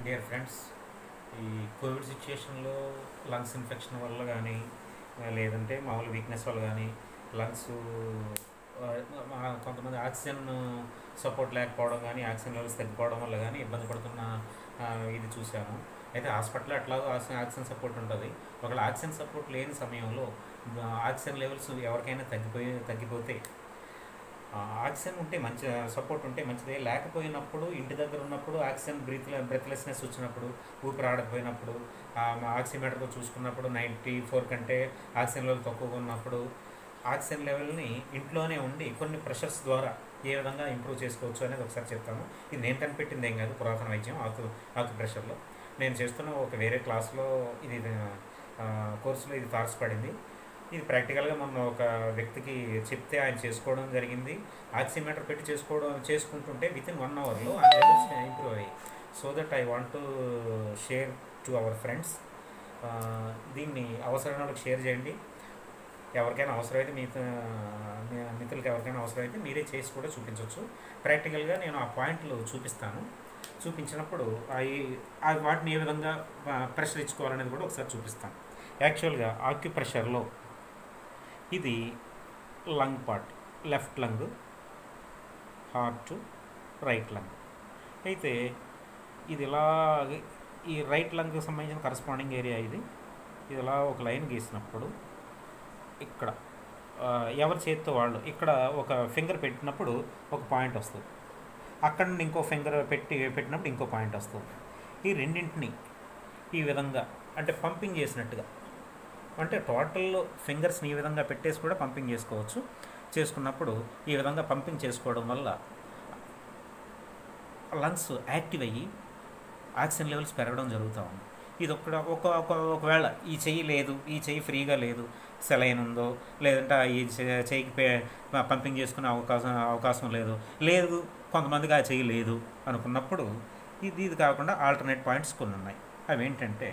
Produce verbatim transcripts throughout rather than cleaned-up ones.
Dear friends, ఈ covid సిచ్యుయేషన్లో lungs infection వల్ల కానీ లేదంటే మామూలు వీక్నెస్ వల్ల కానీ లంగ్స్ కొంతమంది ఆక్సిజన్ సపోర్ట్ లేకపోవడం కానీ ఆక్సిజన్ లెవెల్స్ తగ్గిపోవడం వల్ల కానీ ఇబ్బంది పడుతున్న ఇది చూసాము. అయితే హాస్పిటల్లో ఎట్లాగో ఆక్సిజన్ సపోర్ట్ ఉంటుంది. ఒకవేళ ఆక్సిజన్ సపోర్ట్ లేని సమయంలో ఆక్సిజన్ లెవెల్స్ ఎవరికైనా తగ్గిపోయి తగ్గిపోతే ఆక్సిజన్ ఉంటే మంచి సపోర్ట్ ఉంటే మంచిదే. లేకపోయినప్పుడు ఇంటి దగ్గర ఉన్నప్పుడు ఆక్సిజన్ బ్రీత్ బ్రెత్లెస్నెస్ వచ్చినప్పుడు, ఊపిరి ఆడకపోయినప్పుడు, ఆక్సిమీటర్తో చూసుకున్నప్పుడు నైంటీ ఫోర్ కంటే ఆక్సిజన్ లెవెల్ తక్కువగా ఉన్నప్పుడు ఆక్సిజన్ లెవెల్ని ఇంట్లోనే ఉండి కొన్ని ప్రెషర్స్ ద్వారా ఏ విధంగా ఇంప్రూవ్ చేసుకోవచ్చు అనేది ఒకసారి చెప్తాను. ఇది నేను కనిపెట్టింది ఏం కాదు, పురాతన వైద్యం ఆకు ఆకు ప్రెషర్లో. నేను చేస్తున్న ఒక వేరే క్లాస్లో ఇది కోర్సులో ఇది తారసపడింది. ఇది ప్రాక్టికల్గా మొన్న ఒక వ్యక్తికి చెప్తే ఆయన చేసుకోవడం జరిగింది. ఆక్సిమీటర్ పెట్టి చేసుకోవడం చేసుకుంటుంటే విత్ ఇన్ వన్ అవర్లో ఆ లెవెల్స్ ఇంప్రూవ్ అయ్యాయి. So that I want to share to our friends. దీన్ని అవసరమైన వాళ్ళకి షేర్ చేయండి. ఎవరికైనా అవసరమైతే మీ మిత్రులకి ఎవరికైనా అవసరమైతే మీరే చేసి కూడా చూపించవచ్చు. ప్రాక్టికల్గా నేను ఆ పాయింట్లు చూపిస్తాను. చూపించినప్పుడు అవి వాటిని ఏ విధంగా ప్రెషర్ ఇచ్చుకోవాలనేది కూడా ఒకసారి చూపిస్తాను. యాక్చువల్గా ఆక్యుప్రెషర్లో ఇది lung part, left lung, heart, right lung. అయితే ఇది ఇలా ఈ రైట్ లంగ్కి సంబంధించిన కరస్పాండింగ్ ఏరియా ఇది. ఇది ఇలా ఒక లైన్ గీసినప్పుడు ఇక్కడ ఎవరి చేతితో వాళ్ళు ఇక్కడ ఒక ఫింగర్ పెట్టినప్పుడు ఒక పాయింట్ వస్తుంది. అక్కడ నుండి ఇంకో ఫింగర్ పెట్టి పెట్టినప్పుడు ఇంకో పాయింట్ వస్తుంది. ఈ రెండింటిని ఈ విధంగా అంటే పంపింగ్ చేసినట్టుగా, అంటే టోటల్ ఫింగర్స్ని ఈ విధంగా పెట్టేసి కూడా పంపింగ్ చేసుకోవచ్చు. చేసుకున్నప్పుడు ఈ విధంగా పంపింగ్ చేసుకోవడం వల్ల లంగ్స్ యాక్టివ్ అయ్యి ఆక్సిజన్ లెవెల్స్ పెరగడం జరుగుతూ ఉంది. ఇది ఒక ఒక ఒకవేళ ఈ చెయ్యి లేదు, ఈ చెయ్యి ఫ్రీగా లేదు, సెలైన్ ఉందో లేదంటే ఈ చెయ్యికి పంపింగ్ చేసుకునే అవకాశం అవకాశం లేదు లేదు కొంతమందికి ఆ చెయ్యి లేదు అనుకున్నప్పుడు ఇది ఇది కాకుండా ఆల్టర్నేట్ పాయింట్స్ కొన్ని ఉన్నాయి. అవి ఏంటంటే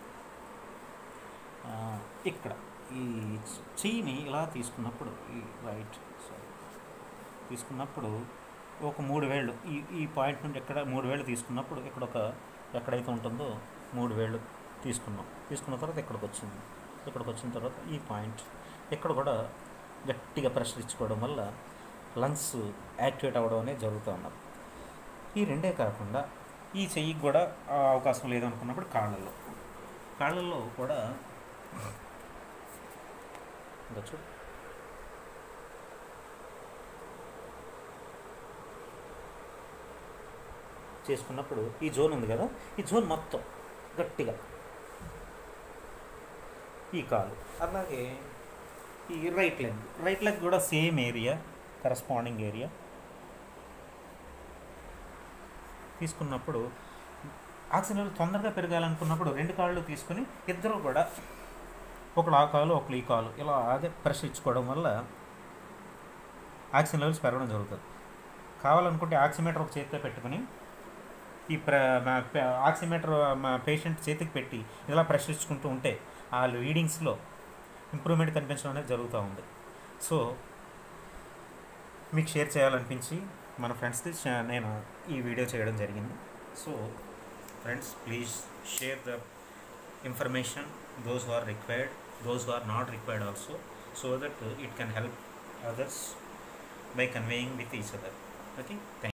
ఇక్కడ ఈ చెయ్యిని ఇలా తీసుకున్నప్పుడు ఈ రైట్ సారీ తీసుకున్నప్పుడు ఒక మూడు వేళ్ళు ఈ ఈ పాయింట్ నుండి ఎక్కడ మూడు వేళ్ళు తీసుకున్నప్పుడు ఇక్కడ ఒక ఎక్కడైతే ఉంటుందో మూడు వేళ్ళు తీసుకున్నాం. తీసుకున్న తర్వాత ఇక్కడికి వచ్చింది. ఇక్కడికి వచ్చిన తర్వాత ఈ పాయింట్ ఇక్కడ కూడా గట్టిగా ప్రెషర్ ఇచ్చుకోవడం వల్ల లంగ్స్ యాక్టివేట్ అవ్వడం అనేది జరుగుతూ ఉన్నది. ఈ రెండే కాకుండా ఈ చెయ్యికి కూడా అవకాశం లేదనుకున్నప్పుడు కాళ్ళల్లో కాళ్ళల్లో కూడా చూడు చేసుకున్నప్పుడు ఈ జోన్ ఉంది కదా, ఈ జోన్ మొత్తం గట్టిగా ఈ కాలు, అలాగే ఈ రైట్ లెగ్ రైట్ లెగ్ కూడా సేమ్ ఏరియా కరస్పాండింగ్ ఏరియా తీసుకున్నప్పుడు ఆక్సిజన్ లెవెల్ తొందరగా పెరగాలనుకున్నప్పుడు రెండు కాళ్ళు తీసుకుని ఇద్దరు కూడా ఒకడు ఆ కాలు ఒకడు ఈ కాలు ఇలా అదే ప్రెషర్ ఇచ్చుకోవడం వల్ల ఆక్సిజన్ లెవెల్స్ పెరగడం జరుగుతుంది. కావాలనుకుంటే ఆక్సిమీటర్ ఒక చేతితో పెట్టుకుని ఈ ప్ర ఆక్సిమీటర్ మా పేషెంట్ చేతికి పెట్టి ఇలా ప్రెషర్ ఇచ్చుకుంటూ ఉంటే ఆ రీడింగ్స్లో ఇంప్రూవ్మెంట్ కనిపించడం అనేది జరుగుతూ ఉంది. సో మీకు షేర్ చేయాలనిపించి మన ఫ్రెండ్స్కి నేను ఈ వీడియో చేయడం జరిగింది. So friends, please share the information those who are required, those who are not required also, so that uh, it can help others by conveying with each other. Okay, thank you.